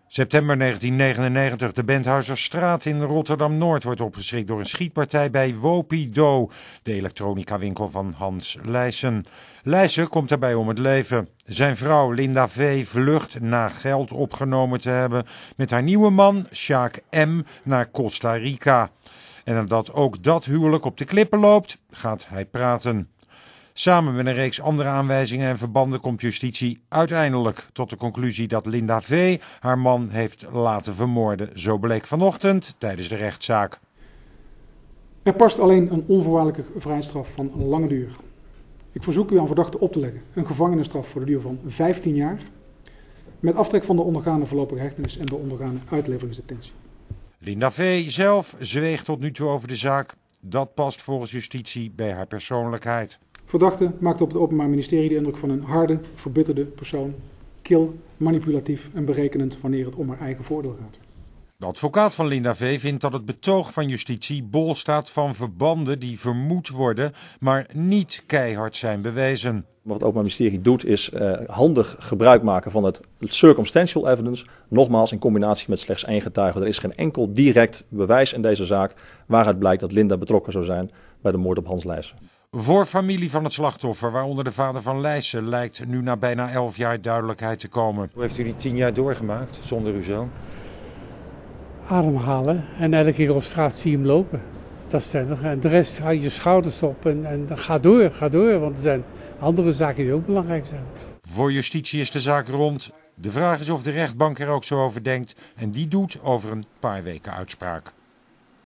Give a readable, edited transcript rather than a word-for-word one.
September 1999, de Benthuizerstraat in Rotterdam-Noord wordt opgeschrikt door een schietpartij bij Wopido, de elektronica-winkel van Hans Leysen. Leysen komt daarbij om het leven. Zijn vrouw Linda V. vlucht na geld opgenomen te hebben met haar nieuwe man Sjaak M. naar Costa Rica. En nadat ook dat huwelijk op de klippen loopt, gaat hij praten. Samen met een reeks andere aanwijzingen en verbanden komt justitie uiteindelijk tot de conclusie dat Linda V. haar man heeft laten vermoorden. Zo bleek vanochtend tijdens de rechtszaak. Er past alleen een onvoorwaardelijke vrijheidsstraf van lange duur. Ik verzoek u aan verdachte op te leggen een gevangenisstraf voor de duur van 15 jaar... met aftrek van de ondergaande voorlopige hechtenis en de ondergaande uitleveringsdetentie. Linda V. zelf zweeg tot nu toe over de zaak. Dat past volgens justitie bij haar persoonlijkheid. Verdachte maakt op het Openbaar Ministerie de indruk van een harde, verbitterde persoon, kil, manipulatief en berekenend wanneer het om haar eigen voordeel gaat. De advocaat van Linda V. vindt dat het betoog van justitie bol staat van verbanden die vermoed worden, maar niet keihard zijn bewezen. Wat het Openbaar Ministerie doet is handig gebruik maken van het circumstantial evidence. Nogmaals in combinatie met slechts één getuige. Er is geen enkel direct bewijs in deze zaak waaruit blijkt dat Linda betrokken zou zijn bij de moord op Hans Leysen. Voor familie van het slachtoffer, waaronder de vader van Leysen, lijkt nu na bijna 11 jaar duidelijkheid te komen. Hoe heeft u die 10 jaar doorgemaakt zonder uw zoon? Ademhalen en elke keer op straat zie je hem lopen. Dat is het. En de rest haal je je schouders op en ga door, want er zijn andere zaken die ook belangrijk zijn. Voor justitie is de zaak rond. De vraag is of de rechtbank er ook zo over denkt en die doet over een paar weken uitspraak.